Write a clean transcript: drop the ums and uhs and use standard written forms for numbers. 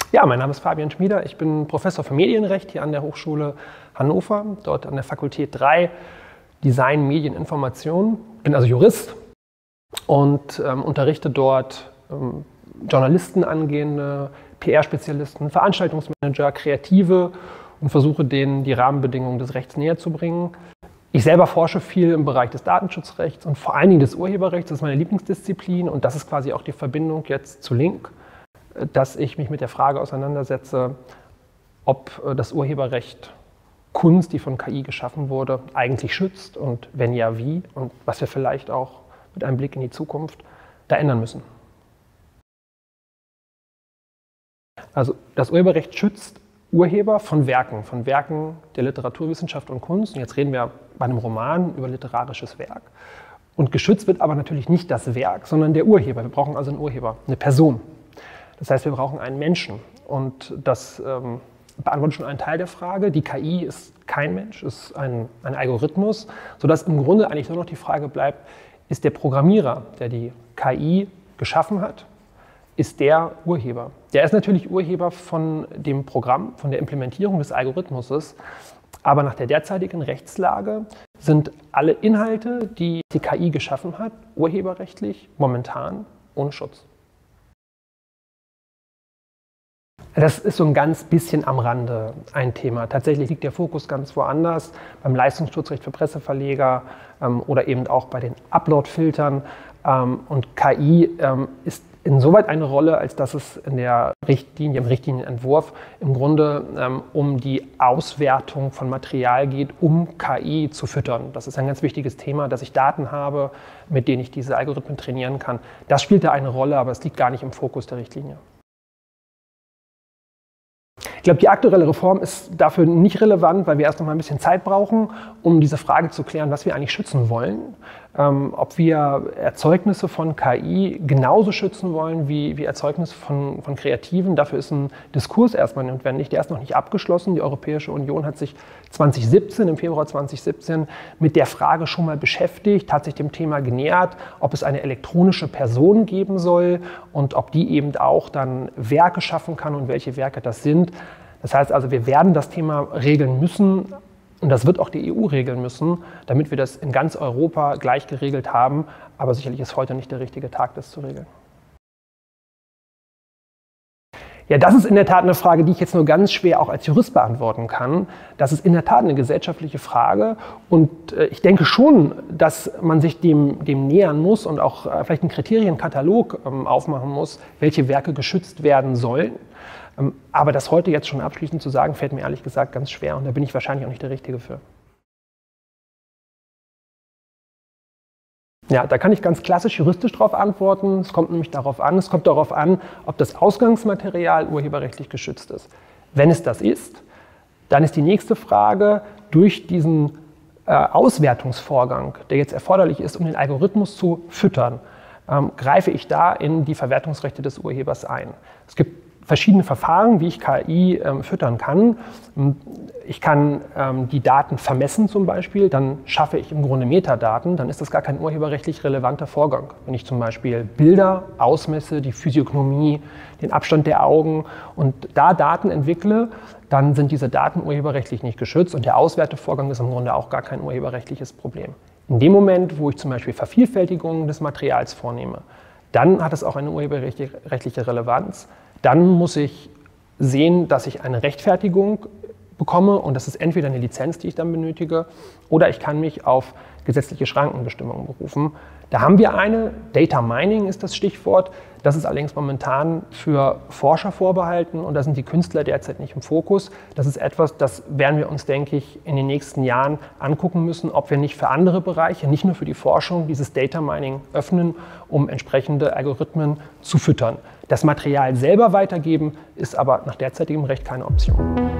Ja, mein Name ist Fabian Schmieder. Ich bin Professor für Medienrecht hier an der Hochschule Hannover, dort an der Fakultät 3 Design, Medien, Information. Bin also Jurist und unterrichte dort Journalisten angehende, PR-Spezialisten, Veranstaltungsmanager, Kreative und versuche denen die Rahmenbedingungen des Rechts näher zu bringen. Ich selber forsche viel im Bereich des Datenschutzrechts und vor allen Dingen des Urheberrechts. Das ist meine Lieblingsdisziplin und das ist quasi auch die Verbindung jetzt zu Link, dass ich mich mit der Frage auseinandersetze, ob das Urheberrecht Kunst, die von KI geschaffen wurde, eigentlich schützt und wenn ja, wie und was wir vielleicht auch mit einem Blick in die Zukunft da ändern müssen. Also das Urheberrecht schützt Urheber von Werken der Literaturwissenschaft und Kunst. Und jetzt reden wir bei einem Roman über literarisches Werk. Und geschützt wird aber natürlich nicht das Werk, sondern der Urheber. Wir brauchen also einen Urheber, eine Person. Das heißt, wir brauchen einen Menschen. Und das beantwortet schon einen Teil der Frage. Die KI ist kein Mensch, ist ein Algorithmus, sodass im Grunde eigentlich nur noch die Frage bleibt, ist der Programmierer, der die KI geschaffen hat, ist der Urheber. Der ist natürlich Urheber von dem Programm, von der Implementierung des Algorithmuses, aber nach der derzeitigen Rechtslage sind alle Inhalte, die die KI geschaffen hat, urheberrechtlich momentan ohne Schutz. Das ist so ein ganz bisschen am Rande ein Thema. Tatsächlich liegt der Fokus ganz woanders, beim Leistungsschutzrecht für Presseverleger oder eben auch bei den Upload-Filtern. Und KI ist insoweit eine Rolle, als dass es in der Richtlinie, im Richtlinienentwurf im Grunde um die Auswertung von Material geht, um KI zu füttern. Das ist ein ganz wichtiges Thema, dass ich Daten habe, mit denen ich diese Algorithmen trainieren kann. Das spielt da eine Rolle, aber es liegt gar nicht im Fokus der Richtlinie. Ich glaube, die aktuelle Reform ist dafür nicht relevant, weil wir erst noch mal ein bisschen Zeit brauchen, um diese Frage zu klären, was wir eigentlich schützen wollen. Ob wir Erzeugnisse von KI genauso schützen wollen wie Erzeugnisse von Kreativen. Dafür ist ein Diskurs erstmal notwendig, der ist noch nicht abgeschlossen. Die Europäische Union hat sich im Februar 2017, mit der Frage schon mal beschäftigt, hat sich dem Thema genähert, ob es eine elektronische Person geben soll und ob die eben auch dann Werke schaffen kann und welche Werke das sind. Das heißt also, wir werden das Thema regeln müssen. Und das wird auch die EU regeln müssen, damit wir das in ganz Europa gleich geregelt haben. Aber sicherlich ist heute nicht der richtige Tag, das zu regeln. Ja, das ist in der Tat eine Frage, die ich jetzt nur ganz schwer auch als Jurist beantworten kann. Das ist in der Tat eine gesellschaftliche Frage. Und ich denke schon, dass man sich dem nähern muss und auch vielleicht einen Kriterienkatalog aufmachen muss, welche Werke geschützt werden sollen. Aber das heute jetzt schon abschließend zu sagen, fällt mir ehrlich gesagt ganz schwer und da bin ich wahrscheinlich auch nicht der Richtige für. Ja, da kann ich ganz klassisch juristisch darauf antworten. Es kommt nämlich darauf an, ob das Ausgangsmaterial urheberrechtlich geschützt ist. Wenn es das ist, dann ist die nächste Frage, durch diesen Auswertungsvorgang, der jetzt erforderlich ist, um den Algorithmus zu füttern, greife ich da in die Verwertungsrechte des Urhebers ein. Es gibt verschiedene Verfahren, wie ich KI füttern kann. Ich kann die Daten vermessen zum Beispiel, dann schaffe ich im Grunde Metadaten, dann ist das gar kein urheberrechtlich relevanter Vorgang. Wenn ich zum Beispiel Bilder ausmesse, die Physiognomie, den Abstand der Augen und da Daten entwickle, dann sind diese Daten urheberrechtlich nicht geschützt und der Auswertevorgang ist im Grunde auch gar kein urheberrechtliches Problem. In dem Moment, wo ich zum Beispiel Vervielfältigungen des Materials vornehme, dann hat es auch eine urheberrechtliche Relevanz. Dann muss ich sehen, dass ich eine Rechtfertigung bekomme und das ist entweder eine Lizenz, die ich dann benötige, oder ich kann mich auf gesetzliche Schrankenbestimmungen berufen. Da haben wir eine, Data Mining ist das Stichwort, das ist allerdings momentan für Forscher vorbehalten und da sind die Künstler derzeit nicht im Fokus. Das ist etwas, das werden wir uns, denke ich, in den nächsten Jahren angucken müssen, ob wir nicht für andere Bereiche, nicht nur für die Forschung, dieses Data Mining öffnen, um entsprechende Algorithmen zu füttern. Das Material selber weitergeben ist aber nach derzeitigem Recht keine Option.